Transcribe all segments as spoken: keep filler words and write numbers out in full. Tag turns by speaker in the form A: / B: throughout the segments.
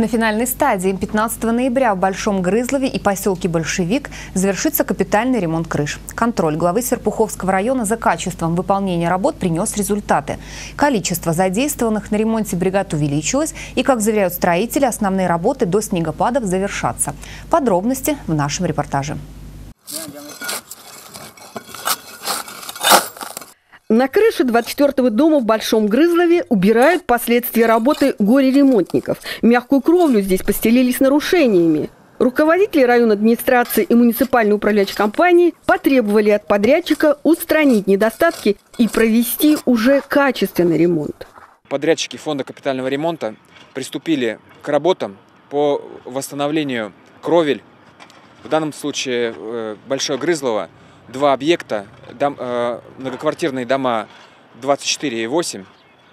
A: На финальной стадии пятнадцатого ноября в Большом Грызлове и поселке Большевик завершится капитальный ремонт крыш. Контроль главы Серпуховского района за качеством выполнения работ принес результаты. Количество задействованных на ремонте бригад увеличилось, и, как заверяют строители, основные работы до снегопадов завершатся. Подробности в нашем репортаже.
B: На крыше двадцать четвёртого дома в Большом Грызлове убирают последствия работы горе-ремонтников. Мягкую кровлю здесь постелили с нарушениями. Руководители районной администрации и муниципальной управляющей компании потребовали от подрядчика устранить недостатки и провести уже качественный ремонт.
C: Подрядчики фонда капитального ремонта приступили к работам по восстановлению кровель. В данном случае Большое Грызлово. Два объекта, дом, э, многоквартирные дома двадцать четыре и восемь,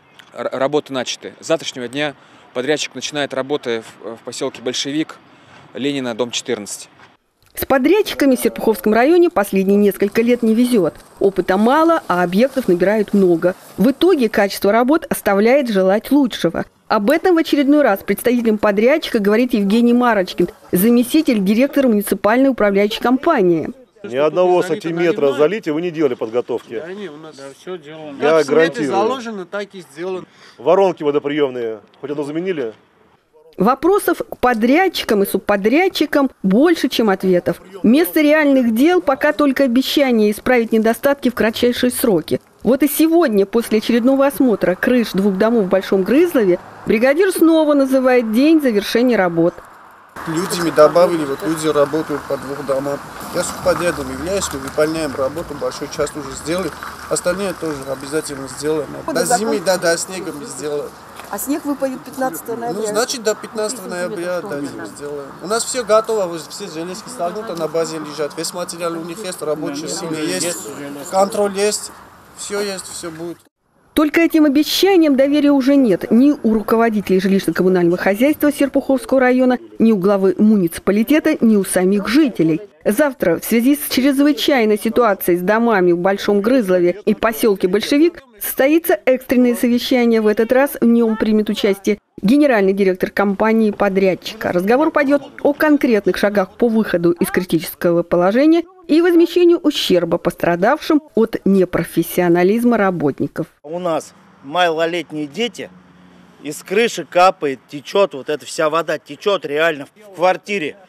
C: работы начаты. С завтрашнего дня подрядчик начинает работы в, в поселке Большевик, Ленина, дом четырнадцать.
B: С подрядчиками в Серпуховском районе последние несколько лет не везет. Опыта мало, а объектов набирают много. В итоге качество работ оставляет желать лучшего. Об этом в очередной раз представителем подрядчика говорит Евгений Марочкин, заместитель директора муниципальной управляющей компании.
D: Ни одного сантиметра залития вы не делали подготовки.
E: Да, не, у нас да, все делано.
D: Я
E: как
D: гарантирую.
E: Заложено, так и сделано.
D: Воронки водоприемные хоть одну заменили?
B: Вопросов к подрядчикам и субподрядчикам больше, чем ответов. Вместо реальных дел пока только обещания исправить недостатки в кратчайшие сроки. Вот и сегодня, после очередного осмотра крыш двух домов в Большом Грызлове, бригадир снова называет день завершения работ.
F: Людьми добавили, вот люди работают по двух домам. Я субподрядом являюсь, мы выполняем работу, большую часть уже сделали. Остальные тоже обязательно сделаем. До зимы, да, до снега мы сделаем.
G: А снег выпадет пятнадцатого ноября?
F: Ну, значит, до пятнадцатого ноября дадим, сделаем. У нас все готово, все железки столкнуты, на базе лежат. Весь материал у них есть, рабочая сила есть, контроль есть, все есть, все будет.
B: Только этим обещаниям доверия уже нет ни у руководителей жилищно-коммунального хозяйства Серпуховского района, ни у главы муниципалитета, ни у самих жителей. Завтра в связи с чрезвычайной ситуацией с домами в Большом Грызлове и поселке Большевик состоится экстренное совещание. В этот раз в нем примет участие генеральный директор компании-подрядчика. Разговор пойдет о конкретных шагах по выходу из критического положения и возмещению ущерба пострадавшим от непрофессионализма работников.
H: У нас малолетние дети, из крыши капает, течет, вот эта вся вода течет реально в квартире.